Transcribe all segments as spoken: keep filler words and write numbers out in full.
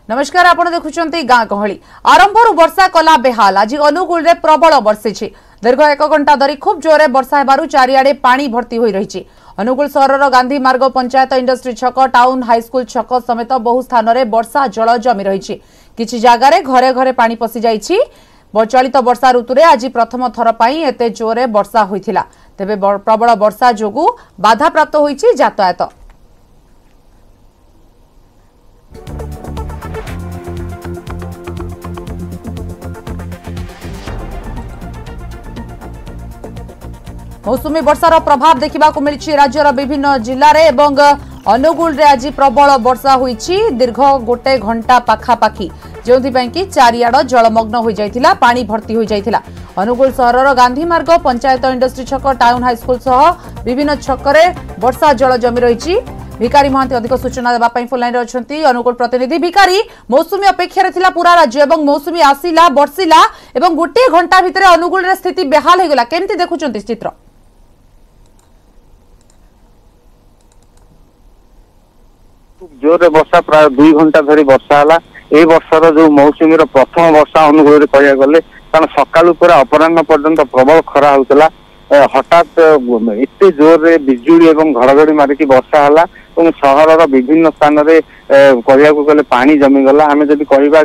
नमस्कार आपण देखुचंती गाँ गहली आरंभर वर्षा कला बेहाल आज अनुगुल रे प्रबल वर्षिछि दीर्घ एक घंटा धरी खूब जोरे वर्षा हेबारु चारिआडे पानी भर्ती होई रहिछि। अनुगुल सहरर गांधी मार्ग पंचायत इंडस्ट्री छक टाउन हाईस्कूल छक समेत बहु स्थान रे वर्षा जल जमी रहिछि। किछि जागारे घरे घरे पानी पसि जाइछि। चलित वर्षा ऋतुरे आज प्रथम थर पई एते जोरे वर्षा होइथिला। तेबे प्रबल वर्षा जोगु बाधा प्राप्त होइछि यातायात। मौसुमी वर्षार प्रभाव देखा मिली राज्यर विभिन्न जिले में एवं अनुगुल रे आज प्रबल वर्षा होईछि। दीर्घ गोटे घंटा पाखापाखि जो कि चारिआड जलमग्न हो जाइथिला, पानी भर्ती हो जाइथिला। अनुगुल सहरर गांधी मार्ग पंचायत इंडस्ट्री छक टाउन हाईस्कूल सह विभिन्न छकरे वर्षा जल जमी रही। भिकारी महांती अधिक सूचना देवा फोन लाइन अच्छी अनुगुल प्रतिनिधि। भिकारी, मौसुमी अपेक्षा थिला पूरा राज्य एवं मौसुमी आसिला बर्षिला एवं गोटे घंटा भितर अनुगुल रे स्थिति बेहाल हो गला, केमती देखुचंती चित्र? जोरे वर्षा प्राय दुई घंटा धरी वर्षा है। ए वर्षर जो मौसुमी प्रथम वर्षा अनुकूल कह गले कारण सकालू पूरा अपराह पर्यंत प्रबल खरा होता। हठात एत जोर बिजुली एवं घड़घड़ी मारिकी वर्षा है और सहर विभिन्न स्थान में कहया गले पानी जमीगला। आम जब कहवा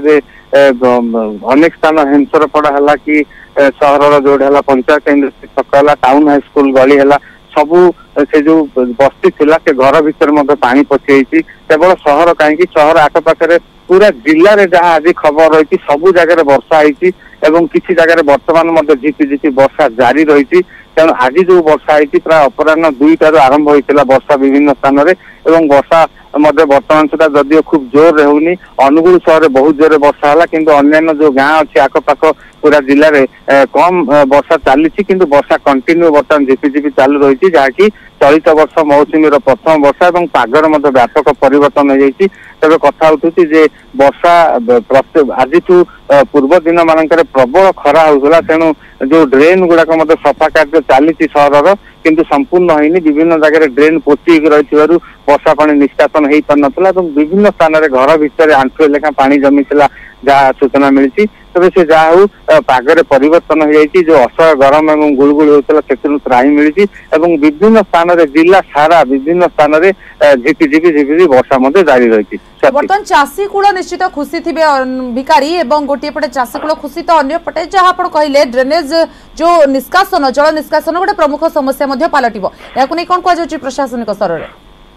अनेक स्थान हेंसर पड़ा है कि सहर जो है पंचायत इंडस्ट्री छक है, टाउन हाईस्कूल गली है, सबू से जो बस्ती थिला से घर भीतर पानी पशि केवल सहर कहीं सहर आखपाखे पूरा जिले में जहाँ आज खबर रही सबू जगह वर्षा होती एवं किसी जगह बर्तमान झिपि झिपि वर्षा जारी रही। तेणु आज जो वर्षा होती प्राय अपराह दुईटार आरंभ होता वर्षा विभिन्न स्थान में एवं वर्षा बर्तमान सुधा जदिव खूब जोर होनी। अनुगुल सहर बहुत जोर वर्षा है किंतु अन्य जो गाँ अच्छी आखपाख पूरा जिले में कम वर्षा चली किंतु वर्षा कंटिन्यू बर्तमान झिपि झिपि चालू रही जहाँकि चलित वर्ष मौसुमी प्रथम वर्षा और पागर व्यापक परिवर्तन हो जाती। तेज कथा उठुची जे वर्षा आज पूर्व दिन मानक प्रबल खरा होता। तेणु जो ड्रेन गुड़ाक सफा कार्य चली सहर किंतु संपूर्ण होनी। विभिन्न जगह ड्रेन पोची रही वर्षा पानी निष्कासन हो पार नाला और विभिन्न स्थान में घर भितर आंठुए लेखा पानी जमी जहाँ सूचना मिली। तबे से जहा हूँ पागरे परिवर्तन हो जाती। जो असह्य गरम एवं गुड़गुड़ होता से त्राही मिली एवं विभिन्न स्थान में जिला सारा विभिन्न स्थान में झिपि झिपि झिपि वर्षा जारी रही। बर्तमान चाषी कूल निश्चित खुशी थे भिकारी एवं गोटे पटे चाषी कूल खुशी तो अन्य पटे जहाँ आप कहले ड्रेनेज जो निष्कासन जल निष्कासन गोटे प्रमुख समस्या पलटिब या कौन कह प्रशासनिक स्तर में?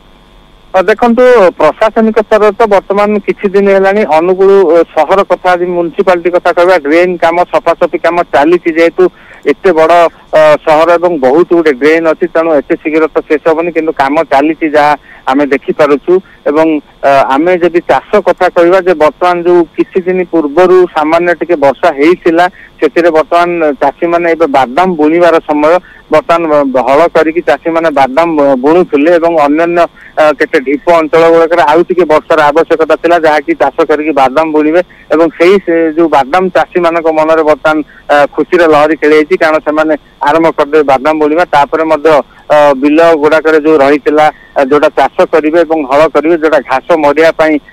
देखो प्रशासनिक स्तर तो बर्तमान किसी दिन है अनुगुल सहर कथा म्युनिसिपालिटी कथा कहवा ड्रेन कम सफासफी कम चली जेहेतु एत बड़ सहर एवं बहुत गुटे ड्रेन अच्छी तेणु एत शीघ्र तो शेष हेनी कि कम चली जहाँ आम देखिपु। एवं आम जब चाष कथा कहवा बर्तमान जो किसी दिन पूर्वर सामान्य टिके वर्षा होता से बर्तमान चाषी मैंने बादाम बुणवार समय बर्तमान हल करके चाषी मैंने बादाम बुणुले अन्य केते ढीप अंचल गुड़ाक आउ टे वर्षार आवश्यकता थिला जहाँकि चाष करके बादाम बुणवे एवं से जो बादाम चाषी मान मन में बर्तमान खुशी लहरी खेली कारण से आरंभ करदे बादाम बुणवा तापर बिल गुड़ाक जो रही जोटा चाष करेंगे हल करेंगे जोटा घास मरिया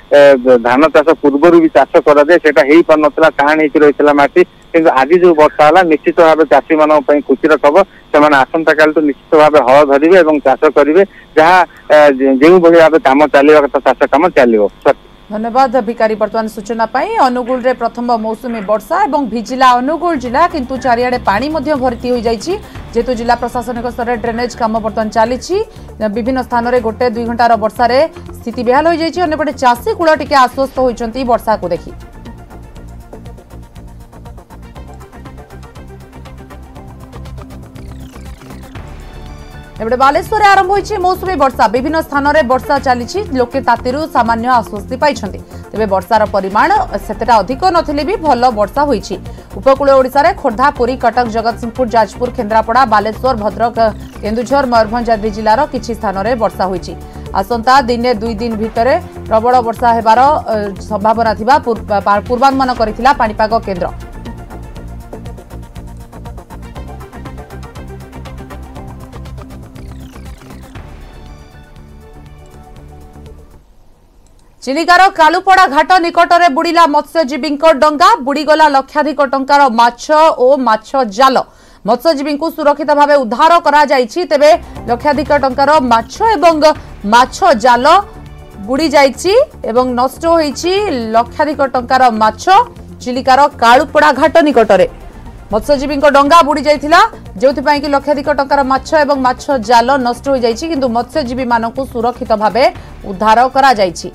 धान चाष पूर्वर भी चाष कराए से पार नाला टाण हो रही माटी किंतु आज जो वर्षा है निश्चित भाव चाषी मान खुशी खबर से आसंता काल तो निश्चित भाव हल धरवे और चाष करेंगे जहाँ जो भाव कम चलवा कथा चाष कम चलो। धन्यवाद भिकारी बर्तमान सूचना पाई। अनुगुल रे प्रथम मौसुमी वर्षा और भिजिला अनुगुल जिला किंतु चारिआडे पानी भर्ती हो जाइछि जेतु जिला प्रशासनिक स्तर में ड्रेनेज काम बर्तमान चली विभिन्न स्थान में गोटे दुई घंटार वर्षा स्थिति बेहाल हो जाइछि। अन्यपटे चाषी कूल टिके आश्वस्त होइछन्ति वर्षा को देखि। एबे बालेश्वर आरंभ होइछि मौसुमी वर्षा विभिन्न स्थान में वर्षा चली लोके तातीरु सामान्य आश्वस्ति पाइछन्ति। तेबे वर्षार परिमाण सेतेटा अधिक नथिले भी भल वर्षा होइछि। उपकूल ओडिसा रे खोर्धा पुरी कटक जगतसिंहपुर जाजपुर केन्द्रापड़ा बालेश्वर भद्रक केन्दुझर मयूरभंज आदि जिलार किछि स्थान में वर्षा होइछि। आसंता दिने दुई दिन भितर प्रबल वर्षा हेबार संभावना थिबा पूर्वानुमान करिथिला पाणीपाग केन्द्र। चिलिकार कालुपड़ा घाट निकट में बुड़िला मत्स्यजीवी डंगा बुड़ीगला लक्षाधिक टंकार माछ और माछ जाल मत्स्यजीवी को सुरक्षित भाव उद्धार करा जायछि तेबे लक्षाधिक टंकार माछ एवं माछ जाल बुड़ी जायछि एवं नष्ट होईछि लक्षाधिक टंकार माछ चिलिकार कालुपड़ा घाट निकट में मत्स्यजीवी डंगा बुड़ी जाइथिला जोथिपाई कि लक्षाधिक टंकार माछ एवं माछ जाल नष्ट हो जायछि किंतु मत्स्यजीवी मानकु सुरक्षित भाव उद्धार करा जायछि।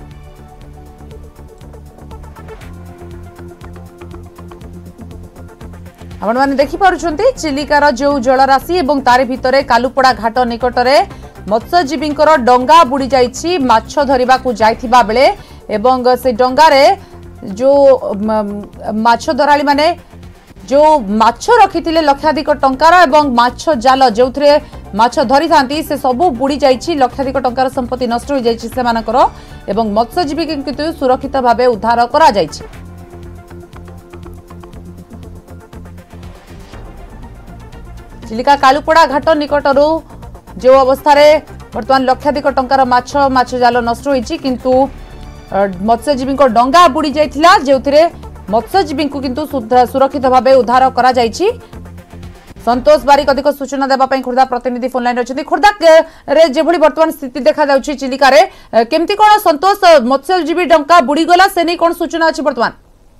आपण माने देखि पारुछंती चिलिकार जो जलराशि एवं तारे भितरे कालुपड़ा घाट निकट में मत्स्यजीवी डंगा बुड़ी जाइछि माछ धरिबा को जाइथिबा बेले एवं से डंगारे जो माछ धराली माने जो माछ रखिथिले लक्षाधिक टंकार एवं माछ जाल जोथरे माछ धरि थांती से सबु बुड़ी जाइछि लक्षाधिक टंकार संपत्ति नष्ट हो जाइछि सेमानकर एवं मत्स्यजीवी किंतु सुरक्षित भावे उद्धार करा जाइछि। चिलिका कालुपड़ा घाट निकटरू जो अवस्था बर्तमान लक्षाधिक टंकार माछ माछ जाल नष्ट होईछि किंतु मत्स्यजीवी डंगा बुड़ी जाइथिला जोथिरे मत्स्यजीवी को किंतु सुरक्षित भाव उद्धार करा जाइछि। संतोष बारिक अधिक सूचना देबा पई खुर्दा प्रतिनिधि फोन लाइन रछथि। खुर्दा रे जेभली वर्तमान स्थिति देखा जाउछि चिलिका रे केमती कोन संतोष मत्स्यजीवी डंगा बुड़ी गला से नै कोन सूचना अछि वर्तमान?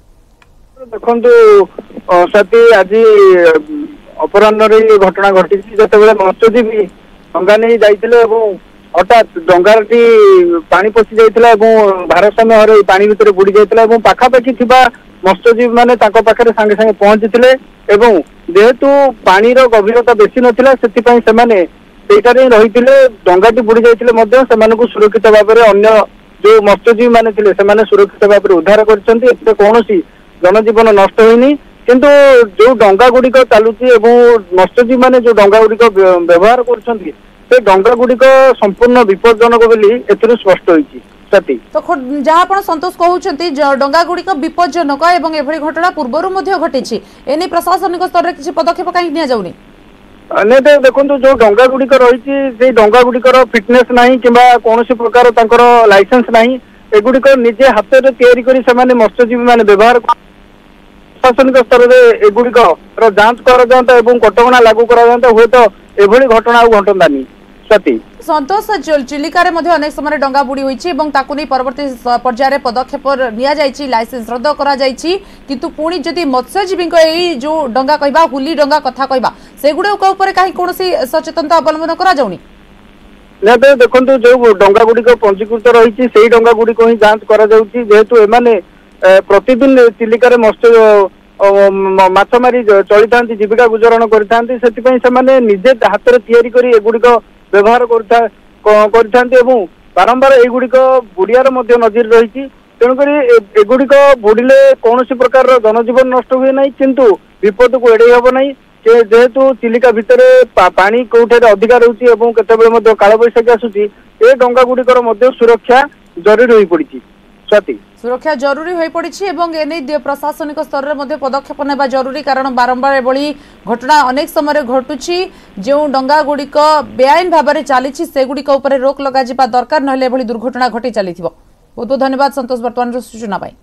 देखंतु सती आज अपराह्न घटना घटी जिते मत्स्यजीवी डंगा नहीं जाइए हठात डंगाटी पानी पशि जाइए भारसाम्य हर पानी भितर बुड़ी जाइए पाखापाखि थिबा मत्स्यजीवी माने ताको पाखरे सांगे सांगे पहुंचीथिले एवं जेहेतु पानी रो गभीरता बेसी नथिला सेतिपई सेमाने सेटारे रहिथिले डंगाटी बुड़ी जाइथिले मध्य सेमानकु सुरक्षित भाबरे अन्य जो मत्स्यजीवी माने थिले सेमाने सुरक्षित भाबरे उद्धार करछन्ती एते कोनोसी जनजीवन नष्ट होइनी किंतु जो डंगा गुड़िक चलुची मत्स्यजीवी माने जो डंगा गुड़िक व्यवहार करछन्ती से डंगा गुड़िक संपूर्ण विपज्जनक बोली एथिरु स्पष्ट होईची। सती तो जहाँ आप संतोष कहउछन्ती डंगा गुड़िक विपज्जनक एवं एभली घटना पूर्वरु मध्ये घटिछि एने प्रशासनिक स्तर रे किछि पदक्षेप काहे निया जाउनी? ने देखंतु जो डंगा गुड़िक रहिछि से डंगा गुड़िकर फिटनेस नाही किबा कोनोसी प्रकार तांकर लाइसेंस नाही एगुड़िक निजे हाथ रे तयारी करी सेमाने मत्स्यजीवी माने व्यवहार प्रशासनिक स्तर में एगुड़िक जांच कर कटकणा लागू कर हुए तो एभली घटना घटंतानी। सती संतोष चिलिका रे मध्ये अनेक समय डंगा बुड़ी होईछि एवं ताकु नै परवर्ती पर्याय पदक्षेप निया जाइछि लाइसेंस रद्द करा जाइछि किंतु पुणी जदि मत्स्यजीवी एई जो डंगा कहबा हुली डंगा कथा कहबा सेगुडे ऊपर काहे कोनोसी सचेतनता अवलंबन करा जाउनी? ना देखंतु जो डंगा गुड़िक पंजीकृत रहिछि सेही डंगा गुड़िक ही जांच करा जाउछि जेहेतु एमाने प्रतिदिन चिलिका मत्स्य माछ मारी चली था जीविका गुजरण करते निजे हाथ में तैयारी कर एगुड़िक व्यवहार कर बारंबार एगुड़िक बुड़ियार नजर रही तेणुक एगुड़िक बुड़िले कौन प्रकार जनजीवन नष्ट हुए ना किंतु विपद को एड़े हम ना जेहेतु चिलिका भितर पानी कौटे अधिका रोचे केतबेले काल बैशाखी आसूची ए डंगा गुड़िकर सुरक्षा जरूरी हो पड़ी। स्वाति सुरक्षा जरूरी हो पड़ी एवं एने प्रशासनिक स्तर में पदक्षेप नेबा जरूरी कारण बारंबार एभली घटना अनेक समय घटुची जो डंगा गुड़िक बेआईन भाव में चली से गुड़िक उपर रोक लगा जिबा दरकार नहले एभली दुर्घटना घटी चली। बहुत बहुत धन्यवाद संतोष वर्तमान सूचना पाई।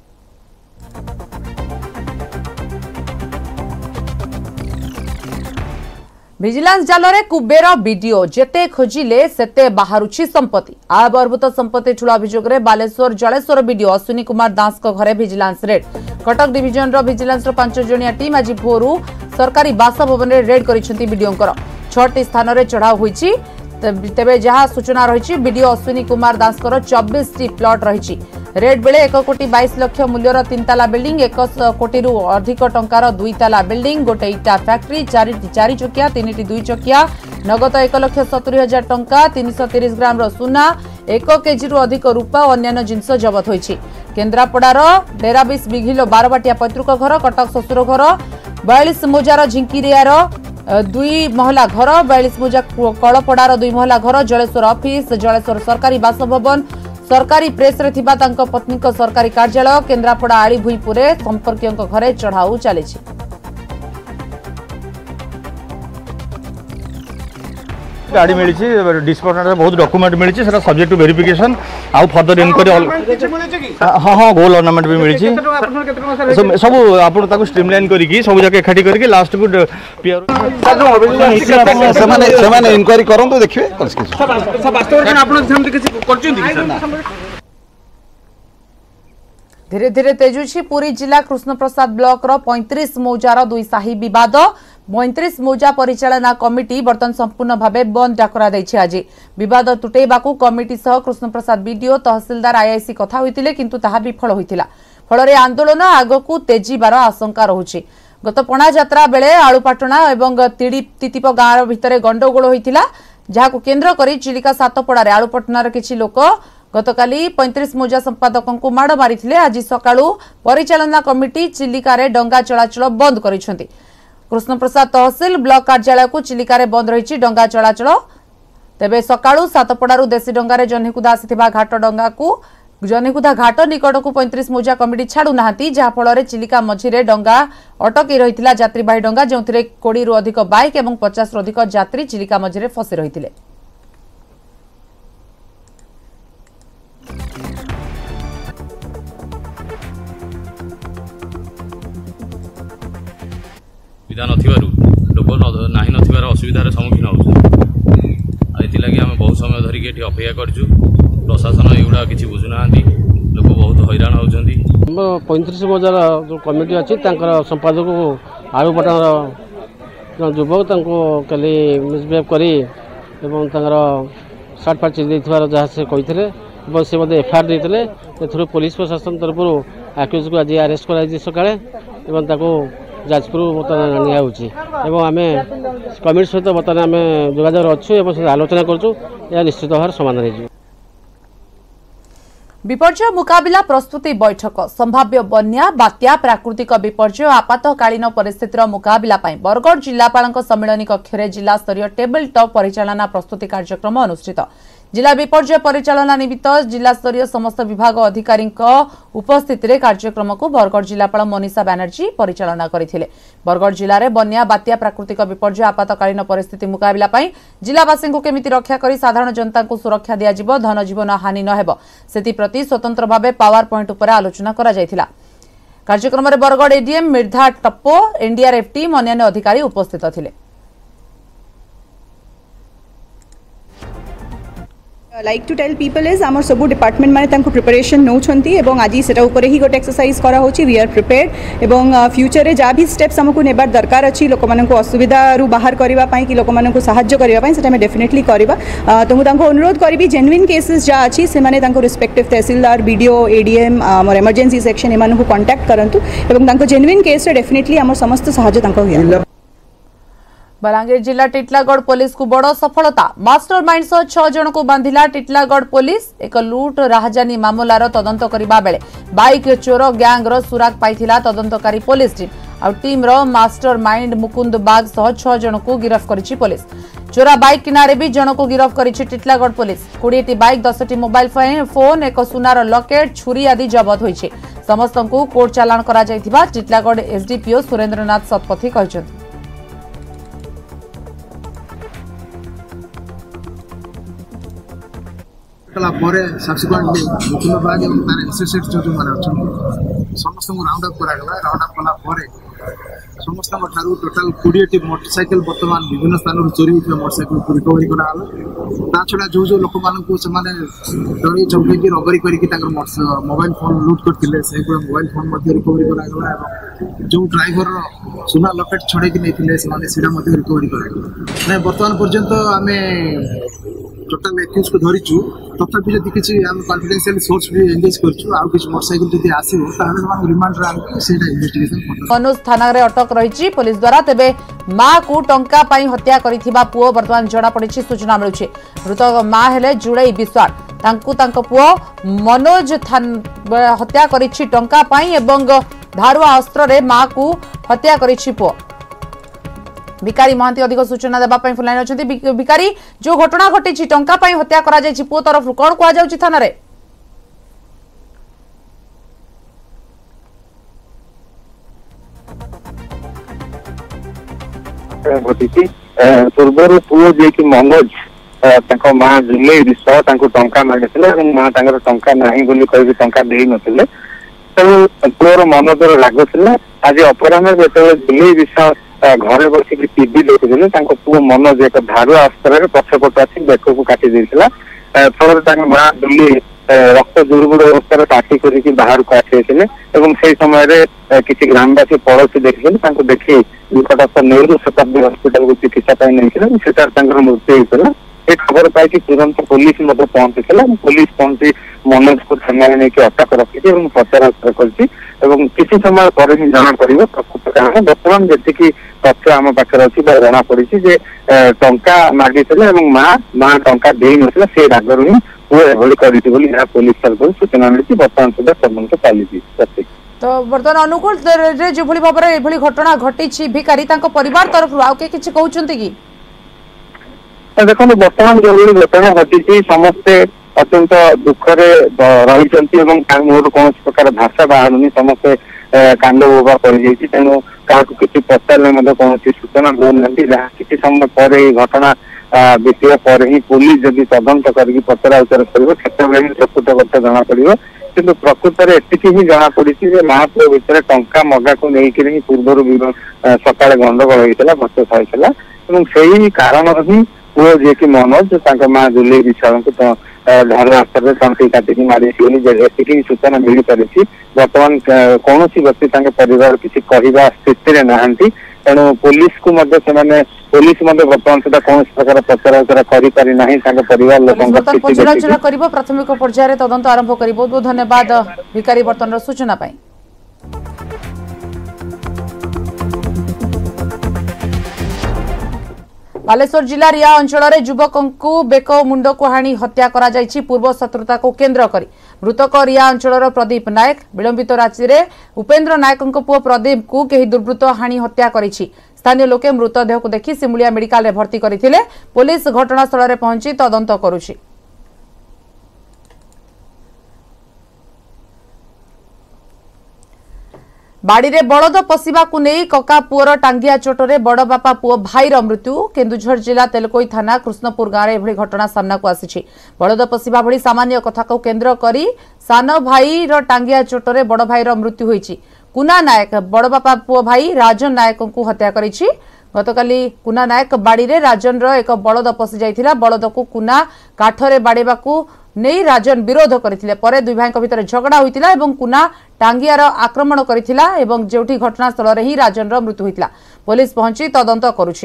विजिलेंस जाल रे कुबेर वीडियो जेते खोजिले सेते बाहरुछि संपत्ति आय बर्भूत संपत्ति ठुला अभियोग रे बालेश्वर जलेश्वर वीडियो अश्विनी कुमार दास को घरे विजिलेंस रेड कटक डिविजन रो विजिलेंस रो पांच जणिया टीम आज भोरु सरकारी बासभवन रे रेड करिसेंती वीडियोंकर छटी स्थान रे चढ़ाव होईछि तेबे जहा सूचना रही वीडियो अश्विनी कुमार दास चौबीस टी प्लॉट रही रेड बेले एक कोटी बाईस लक्ष मूल्यर तीन ताला बिल्डिंग एक कोटी रु अधिक टंकार दुई ताला बिल्डिंग गोटे इटा फैक्ट्री चारि चारि चकिया तीन दुई चकिया नगद एक लक्ष सतुरी हजार टंका तीन सौ तीस ग्राम सुना एक केजी रु अधिक रूपा और अन्य जिनस जबत होईछि। केन्द्रापड़ार डेराबिस बिघिलो बारबाटिया पैतृक घर कटक शशुर घर बयालीस मोजार झिंकिरियार दुई महला घर बयालीस मोजा कलपड़ार दुई महला घर जलेश्वर ऑफिस जलेश्वर सरकारी बासभवन सरकारी प्रेस रे थिबा तांको पत्नी को सरकारी कार्यालय केन्द्रापड़ा आली भुईपुरे संपर्कियों घरे चढ़ाऊ चली। गाड़ी मिली डिस्पोर्टमेंट बहुत डॉक्यूमेंट मिली से सब्जेक्ट टू वेरिफिकेशन आउ फर्दर इनक्वारी हाँ हाँ गोल्ड ऑर्नामेंट भी मिली सब आप स्ट्रीमलाइन करके सब जगह एकाठी करके लास्ट को इनक्वारी करंतु देखिए धीरे धीरे तेजुची पुरी जिला कृष्ण प्रसाद ब्लॉक रो पैंतीस मौजार दुई साही विवाद पैंतीस मौजा परिचालना कमिटी बर्तन संपूर्ण भाव बंद डाकरा दैछि। आज विवाद तुटेबाकू कमिटी सह कृष्ण प्रसाद बीडीओ तहसीलदार आईआईसी कथा होइतिले किंतु ताहा विफल होइतिला। फलरे आंदोलन आगकू तेजीबार आशंका रहुछि। गत पणा यात्रा बेले आलुपाटणा एवं तिड़ी तितिप गाँव भितर गंडगोल होइतिला जहाकू केन्द्र करी चिलिका सातपड़ार आलुपाटणार किछि लोक गतकाली पैंतीस मौजा संपादकों को माड़ मारिथिले। आज सकाळू परिचालना कमिटी चिलिकारे डंगा चलाचल बंद करिसेंती। कृष्ण प्रसाद तहसील ब्लॉक कार्यालय को चिलिकारे बंद रही डंगा चलाचल। तेबे सकाळू सातपड़ारू देशी डंगारे जह्नीकुदा आसिथिबा घाट डंगा को जह्नीकुदा घाट निकट को पैंतीस मौजा कमिटी छाड़ू नाहांती जहा फल चिलिका मझिरे डंगा अटकी रही यात्रीवाही डंगा जो कोड़ी रु अधिक बाइक और पचास रु अधिक यात्री चिलिका मझिरे फसी रही। सुविधा नथिबारु लोक नाही नथिबार असुविधार सम्मुखीन होती आम बहुत समय धरिकी ये अपेक्षा करूँ प्रशासन एगुड़ा किसी बुझुना लोक बहुत हैरान होती। पैंतीस मौजार जो कमिटी अच्छी संपादक आलुपाटणार युवक कल मिसबिहेव कर सार्ट फाट चिरी जहाँ से कही से मत एफआईआर देते पुलिस प्रशासन तरफ आक्यूज को आज अरेस्ट कर सकाଳେ जाजपुर बर्तमान निया आम कमिटी सहित बर्तमान आम जोगाजोग अच्छु आलोचना करूँ निश्चित भाव समाधान हो। विपर्यय मुकाबिला प्रस्तुति बैठक संभाव्य बन्या बात्या प्राकृतिक विपर्यय आपातकालीन परिस्थितिर मुकाबिला बरगढ़ जिलापाल सम्मिलन कक्ष में जिला स्तरीय टेबल टॉप परिचालना प्रस्तुति कार्यक्रम अनुष्ठित। जिला विपर्यय परिचालना निमित्त जिला स्तरीय समस्त विभाग अधिकारी उपस्थित कार्यक्रम को बरगढ़ जिलापाल मनीषा बानर्जी परिचालना करथिले। बरगढ़ जिले में बन्या बात्या प्राकृतिक विपर्यय आपातकालीन परिस्थिति मुकाबिला जिलावासी को केमिति रक्षा करी साधारण जनता को सुरक्षा दिया धन जीवन हानि नहेब सेति स्वतंत्र भाव पावर पॉइंट उपर आलोचना करा जायथिला। कार्यक्रम में बरगढ़ एडीएम मिर्धा टप्पो एनडीआरएफ टीम अन्य अधिकारी उपस्थित थिले। Like to tell people is आम सब डिपार्टमेंट माने तांको प्रिपरेशन नौछंती एवं आज सेटा ऊपर ही गोटे एक्सरसाइज करा होची वी आर प्रिपेयर्ड एवं फ्यूचर रे जा भी स्टेप्स हमको नेबार दरकार अछि लोक मानन को असुविधा रु बाहर करबा पई कि लोक मानन को सहायता करबा पई सेटा में डेफिनेटली करबा तो मु तांको अनुरोध करबी जेन्युइन केसेस जा अछि से माने तांको रिस्पेक्टिव तहसीलदार बीडीओ एडीएम और इमरजेंसी सेक्शन एमान को कांटेक्ट करंतु एवं तांको जेन्युइन केस रे डेफिनेटली हमर समस्त सहायता तांको होया। बलांगीर जिला टिटलागढ़ पुलिस को बड़ सफलता मास्टर माइंड सह छह जन को बांधिला टिटलागढ़ पुलिस। एक लुट राहजानी मामलार तदंत करबा बेले बाइक चोर गैंग रो सुराग पाइथिला तदंतकारी पुलिस टीम और टीम रो मास्टर माइंड मुकुंद बाग सह छह जन को गिरफ्त करिछि पुलिस। चोरा बाइक किनारे भी जन को गिरफ्त करिछि टिटलागढ़ पुलिस। बीस टी बाइक दस टी मोबाइल फोन एक सुनार लकेट छुरी आदि जबत होइछि। समस्त को कोर्ट चालान करा जायथिबा टिटलागढ़ एसडीपीओ सुरेंद्रनाथ सतपथी कहिसथि। सब्सिक्वेंटली मुकुंद बाग और तार एसोसिएट जो जो माने अछन समस्त को राउंड अप करा गला राउंड अप कला परे समस्त को थारु टोटल बीस टी मोटरसाइकिल वर्तमान विभिन्न स्थान रो चोरी होय मोटरसाइकिल को रिकवरी करा आलो ता छडा जो जो लोक मानन को से माने डरी चौकी की रबरी करी की ताकर मोबाइल फोन लूट करथिले से को मोबाइल फोन मध्ये रिकवरी करा गला और जो ड्राइवर रो सुना लकेट छडे की नैथिले से माने सिरा मध्ये रिकवरी करा नै वर्तमान पर्यंत हमें टोटल एक्यूज को धरिचु तथापि जदि किछि हम कॉन्फिडेंशियल सोर्स भी एंगेज करछु आ किछि मोटरसाइकिल जदि आसीबो ताहले हम रिमांड रे आन सेटा इन्वेस्टिगेशन करतो। मनोज थाना रे अटक रहिछि पुलिस द्वारा। तेबे मां को टंका पई हत्या करिथिबा पुओ वर्तमान जणा पड़िछि सूचना मिलुछि। मृतक मां हेले जुड़ई विश्वास तांकु तांको पुओ मनोज थान हत्या करिछि टंका पई एवं धारुआ अस्त्र रे मां को हत्या करिछि पुओ। भिकारी महांती अधिक सूचना देबा पई फुलाइन अछंती। भिकारी जो घटना घटी टंका पई हत्या करा जायछि पुओ तरफ कोन कुआ जाउछि थाना रे? घटी ପୂର୍ବରୁ ପୁଅ ଯିଏକି ମନୋଜ ତାଙ୍କ ମା ଜୁଲେଇ ବିଷୟ ତାଙ୍କୁ ଟଙ୍କା ମାଗିଥିଲେ ଏବଂ ମା ତାଙ୍କର ଟଙ୍କା ନାହିଁ ବୋଲି କହିକି ଟଙ୍କା ଦେଇନଥିଲେ। ତେଣୁ ପୁଅର ମନ ତୋର ଲାଗୁଥିଲା। ଆଜି ଅପରାହ୍ନ ଯେତେବେଳେ ଜୁଲେଇ ବିଷୟ ଘରେ ବସିକି ଟିଭି ଦେଖୁଥିଲେ ତାଙ୍କ ପୁଅ ମନୋଜ ଏକ ଧାରୁଆ ଅସ୍ତ୍ରରେ ପଛପଟ ଆସି ବେକକୁ କାଟି ଦେଇଥିଲା। ଫଳରେ ତାଙ୍କ ମା ଜୁଲେଇ ରକ୍ତ ଦୁର୍ଗୁଡ ଅବସ୍ଥାରେ ପାଟି କରିକି ବାହାରକୁ ଆସିଯାଇଥିଲେ ଏବଂ ସେଇ ସମୟରେ କିଛି ଗ୍ରାମବାସୀ ପଡୋଶୀ ଦେଖିଥିଲେ। ତାଙ୍କୁ ଦେଖି ନିକଟସ୍ଥ ନେହେରୁ ଶତାବ୍ଦୀ ହସ୍ପିଟାଲକୁ ଚିକିତ୍ସା ପାଇଁ ନେଇଥିଲେ। ସେଠାରେ ତାଙ୍କର ମୃତ୍ୟୁ ହେଇଥିଲା। ଏ ଖବର ପାଇକି ତୁରନ୍ତ ପୋଲିସ ମଧ୍ୟ ପହଞ୍ଚିଥିଲା। ପୋଲିସ ପହଞ୍ଚି ମନୋଜକୁ ଥାନାରେ ନେଇକି ଅଟକ ରଖିଛି ଏବଂ ପଚରାଉଚରା କରିଛି ଏବଂ କିଛି ସମୟ ପରେ ହିଁ ଜଣାପଡିବ ପ୍ରକୃତ କାରଣ। ବର୍ତ୍ତମାନ ଯେତିକି ତଥ୍ୟ ଆମ ପାଖରେ ଅଛି ବା ଜଣାପଡିଛି ଯେ ଟଙ୍କା ମାଗିଥିଲେ ଏବଂ ମା ମା ଟଙ୍କା ଦେଇନଥିଲା। ସେ ରାଗରୁ ହିଁ ପୁଅ ଏଭଳି କରିଛି ବୋଲି ଏହା ପୋଲିସ ତରଫରୁ ସୂଚନା ମିଳିଛି। ବର୍ତ୍ତମାନ ସୁଦ୍ଧା ତଦନ୍ତ ଚାଲିଛି। ତ ବର୍ତ୍ତମାନ ଅନୁଗୁଳ ଯେଭଳି ଭାବରେ ଏଭଳି ଘଟଣା ଘଟିଛି ଭିକାରୀ ତାଙ୍କ ପରିବାର ତରଫରୁ ଆଉ କିଏ କିଛି କହୁଛନ୍ତି କି? ଦେଖନ୍ତୁ ବର୍ତ୍ତମାନ ଯୋଉଭଳି ଘଟଣା ଘଟିଛି ସମସ୍ତେ ଅତ୍ୟନ୍ତ ଦୁଃଖରେ ରହିଛନ୍ତି ଏବଂ ତାଙ୍କ ମୁହଁରୁ କୌଣସି ପ୍ରକାର ଭାଷା ବାହାରୁନି। ସମସ୍ତେ କାଣ୍ଡ ବୋବା ପଡିଯାଇଛି। ତେଣୁ କାହାକୁ କିଛି ପଚାରିଲେ ମଧ୍ୟ କୌଣସି ସୂଚନା ଦେଉନାହାନ୍ତି। ଯାହା କିଛି ସମୟ ପରେ ଏଇ ଘଟଣା ବିତିବା ପରେ ହିଁ ପୋଲିସ ଯଦି ତଦନ୍ତ କରିକି ପଚରା ଉଚରା କରିବ ସେତେବେଳେ ହିଁ ପ୍ରକୃତ କଥା ଜଣାପଡିବ। କିନ୍ତୁ ପ୍ରକୃତରେ ଏତିକି ହିଁ ଜଣାପଡିଛି ଯେ ମା ପୁଅ ଭିତରେ ଟଙ୍କା ମଗାକୁ ନେଇକରି ହିଁ ପୂର୍ବରୁ ସକାଳେ ଗଣ୍ଡଗୋଳ ହେଇଥିଲା, ବଚସା ହେଇଥିଲା ଏବଂ ସେଇ କାରଣରୁ ହିଁ ପୁଅ ଯିଏକି ମନୋଜ ତାଙ୍କ ମା ଜୁଲେଇ ବିଶାଳଙ୍କୁ ଧାରୁଆ ଅସ୍ତ୍ରରେ ତଣ୍ଟି କାଟିକି ମାରିଛି ବୋଲି ଏତିକି ସୂଚନା ମିଳିପାରିଛି। ବର୍ତ୍ତମାନ କୌଣସି ବ୍ୟକ୍ତି ତାଙ୍କ ପରିବାର କିଛି କହିବା ସ୍ଥିତିରେ ନାହାନ୍ତି। ତେଣୁ ପୋଲିସକୁ ମଧ୍ୟ ସେମାନେ ପୋଲିସ ମଧ୍ୟ ବର୍ତ୍ତମାନ ସୁଦ୍ଧା କୌଣସି ପ୍ରକାର ପଚରାଉଚରା କରିପାରି ନାହିଁ। ତାଙ୍କ ପରିବାର ଲୋକଙ୍କ ପଚରାଉଚରା କରିବ, ପ୍ରାଥମିକ ପର୍ଯ୍ୟାୟରେ ତଦନ୍ତ ଆରମ୍ଭ କରିବ। ବହୁତ ବହୁତ ଧନ୍ୟବାଦ ଭିକାରୀ ବର୍ତ୍ତମାନର ସୂଚନା ପାଇଁ। बालेश्वर जिला रिया अंचल युवक बेक मुंड को हाणी हत्या करा जायछि। पूर्व शत्रुता को केन्द्र करी मृतक रिया अंचल प्रदीप नायक विलंबित राशि उपेन्द्र नायक पुओ प्रदीप को केही दुर्वृत्त हाणी हत्या करिछि। स्थानीय लोके मृतदेह को देखि सिमुलिया मेडिकल रे भर्ती करथिले। पुलिस घटनास्थल रे पहुंची तदंत करुछि। बाड़ी रे बलद पशिबा को नहीं कका पुअर टांगिया चोटरे बड़ बापा पुओ भाईर मृत्यु। केन्दुझर जिला तेलकोई थाना कृष्णपुर गाँव में एभली घटना सामना को आसी। बलद पशिबा भली सामान्य कथा को केन्द्र करी सान भाईर टांगिया चोटरे बड़ भाईर मृत्यु होईछि। कुना नायक बड़ बापा पुओ भाई राजन नायक को हत्या करिछि। गतकाली कुना नायक बाड़ी रे राजन रो एक बलद पशि जाइथिला। बलद को कुना काठरे बाड़ेबा को नहीं राजन विरोध करथिले। परे दुई भाई भितर झगड़ा होइतिला एवं कुना टांगियार आक्रमण करथिला एवं जेउठी घटनास्थल रे ही राजन रो मृत्यु होइतिला। पुलिस पहुंची तदंत करुछि।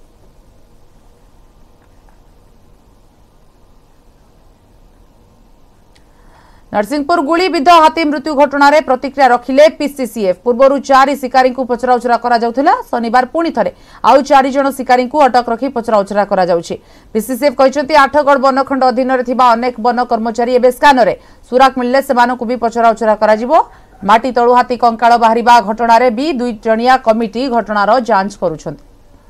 नरसिंहपुर गुलीबिद्ध हाथी मृत्यु घटना प्रतिक्रिया रखिले पीसीसीएफ। पूर्व चारि शिकारी को पचराउचरा करा जाउथिला। शनिवार पुणी थरे आउ चारि जण शिकारी को अटक रखी पचराउचरा करा जाउछि। पीसीसीएफ कहचंती आठगढ़ वनखंड अधीन रे थिबा अनेक वन कर्मचारी एबे स्कानर रे सुराक मिलले सेमानकु भी पचराउचरा करा जिवो। माटी तळु हाथी कंकाळ बाहरिबा घटना रे भी दुई जणिया कमिटी घटनार जांच करूछंती।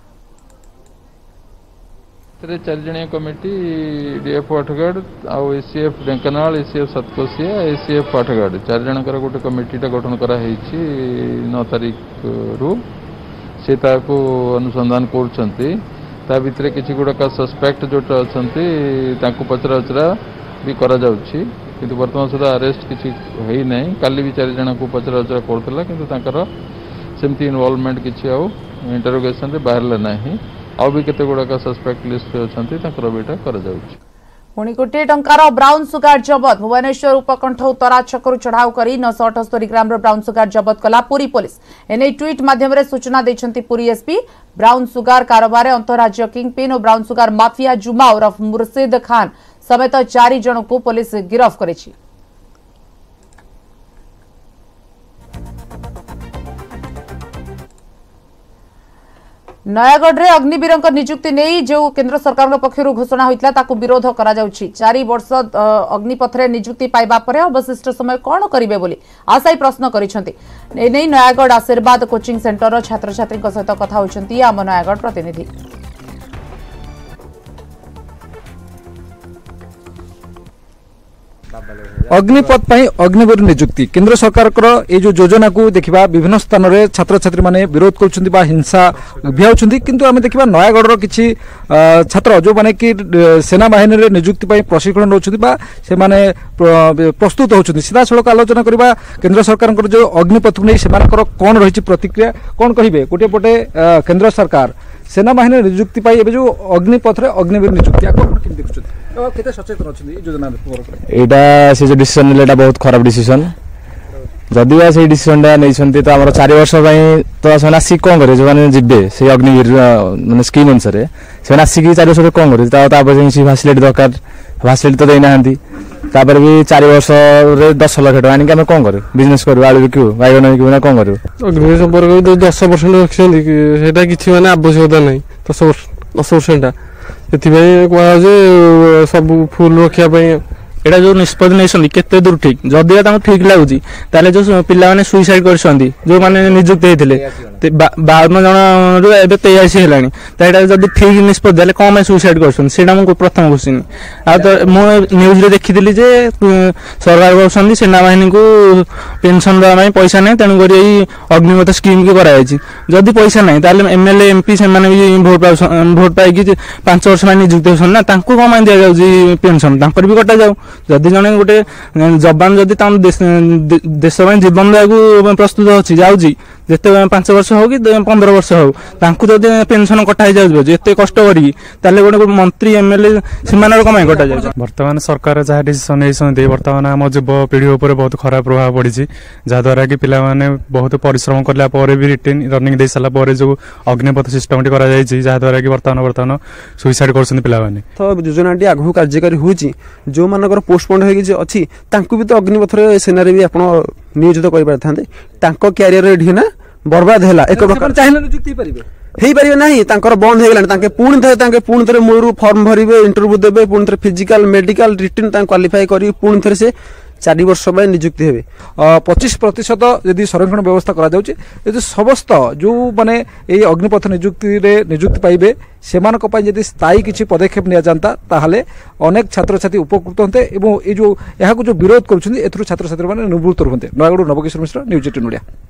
चार जणिया कमिटी डीएफ आठगढ़ आउ ACF Dhenkanal ACF Satkosia ACF Athagarh चार जनकर गोटे कमिटीटा गठन करा ହେଇଛି नौ तारीख रु से ताको अनुसंधान करछंती। ता भितरे किछि गुडका सस्पेक्ट जोटा अछंती ताको पचराउचरा भी करा जाउछि किंतु वर्तमान सुधा अरेस्ट किछि हेई नै। काली भी चार जण को पचराउचरा करथला किंतु ताकर सेमती इन्वॉल्वमेंट किछि आउ इंटरोगेशन रे बाहरला नाही। आउ भी केते गुडका सस्पेक्ट लिस्ट रे अछंती ताकर बेटा करा जाउछि। पुणी कोटी टंकार ब्राउन सुगार जबत। भुवनेश्वर उपकंठ उत्तरा छकरु चढ़ाऊ करी नौ सौ अठस्तरी ग्राम ब्राउन सुगार जबत कला पुरी पुलिस। एने ट्वीट माध्यम रे सूचना दैछंती पुरी एसपी। ब्राउन सुगार कारोबार अंतरराज्य किंगपिन और ब्राउन सुगार माफिया जुमा उर्फ मुर्शिद खान समेत चारि जण को पुलिस गिरफ्त करिछि। नयागढ़ रे अग्निवीर नियुक्ति नहीं जो केंद्र सरकार पक्षर घोषणा होता ताकू विरोध करा जाउछि। चारि वर्ष अग्निपथ रे नियुक्ति पाइबा परे अवशिष्ट समय कौन करिवे बोली आशायी प्रश्न करिसेंती। एने नयागढ़ आशीर्वाद कोचिंग सेंटर छात्र छात्री सहित कथा होइछंती आम नयागढ़ प्रतिनिधि। अग्निपथ पर अग्निवीर नियुक्ति केंद्र सरकार ये जो योजना को देखा विभिन्न स्थान में छात्र छात्री माने विरोध कर हिंसा भियाउछंती किंतु आमे देखिबा नयागढ़ किछि छात्र जो माने कि सेना बाहिनी रे नियुक्ति पई प्रशिक्षण नउछंती बा से माने प्रस्तुत होछंती सीधा सड़क आलोचना करबा केंद्र सरकार जो अग्निपथ को नै सेमानकर कोन रहिछि प्रतिक्रिया कोन कहिबे गोटे पटे केंद्र सरकार सेना बाहिनी नियुक्ति पाई जो अग्निपथ रे अग्निवीर नियुक्ति कोन किम देखुछंती केते सचेतन अछंती योजना एटा से जो डिसीजन लेटा बहुत खराब डिसीजन जदि बा से डिसीजन टा नै तो आम चार वर्ष तो से आसिक कौन करे जो मैंने जीवे से अग्निवीर मानने स्कीम अनुसार से आसिक चार वर्ष कौन करे फैसिलिटी दरकार फैसिलिटी तो देना भी चार वर्ष दस लाख टाँग आनिक कौन करूँ बिजनेस करूँ आलू बिकू बैगन बिकू ना कौन करूँ अग्निवीर संपर्क दस परसेंट रखिए किसी मैंने आवश्यकता नहीं दस वर्ष दस परसेंटा से कह सब फुल रखापी एटा जो निष्पत्ति नहीं केते दूर ठीक जदि ठीक लगुच जो पिला सुइसाइड कर जो मैंने नियुक्त होते बावन जन रु तेयासी है जब ठीक निष्पत्ति कौन मैं सुइसाइड कर प्रथम क्वेश्चन आ तो न्यूज देखी सरकार कहते सेना बाहिनी को पेंशन देवा पैसा नहीं तेणुक अग्निपथ स्कीम की कराई जदि पैसा नहीं तो एमएलए एमपी से भोट भोट पाई पांच वर्ष नियुक्त होना कौन दि जाऊँगी पेंशन भी कटा जाऊ जदि जने गोटे जवान जदि देश जीवन देवाक प्रस्तुत अच्छी जाऊँगी जिते पांच वर्ष हो कि पंद्रह वर्ष हो जदि पेंशन कटा जाए कष्ट करें गोटे मंत्री एमएलए से कम कटा जाए बर्तमान सरकार जहाँ डिसीजन नहीं बर्तमान आम युवपीढ़ी उपर बहुत खराब प्रभाव पड़ी जहाद्वारा कि पिला बहुत परिश्रम कलापर भी रिटर्न रनिंग दे सारापर जो अग्निपथ सिस्टम जहाद्वारा कि बर्तमान बर्तमान सुइसाइड कर पिला तो योजना आगू कार्यकारी हो जो मानकर पोस्टपोन अच्छी भी तो अग्निपथ सेना भी आप नियोजित कर क्यारियर एठी ना बर्बाद है एक प्रकार चाहिए नियुक्ति पारिबे हेई पारिबे नाही तांकर बंद हो गलान पुणी थे तांके पुणी थे मूलरू फॉर्म भरिबे इंटरव्यू देबे पुणी थे फिजिकल मेडिकल रिटर्न तांके क्वालिफाई करी पुणी थे से चार वर्ष में नियुक्ति हेबे पच्चीस प्रतिशत यदि संरक्षण व्यवस्था करा जाउची यदि समस्त जो माने एई अग्निपथ नियुक्ति रे नियुक्ति पाइबे सेमानक पय यदि स्थायी किछि पदक्षेप निया जानता ताहले अनेक छात्र छात्री उपकृत होते एवं ए जो यहाँ को जो विरोध करुछन्ती एथरु छात्र छात्री माने निवृत्त होते नयागढ़ नवकिशोर मिश्र न्यूज एटीन ओडिया।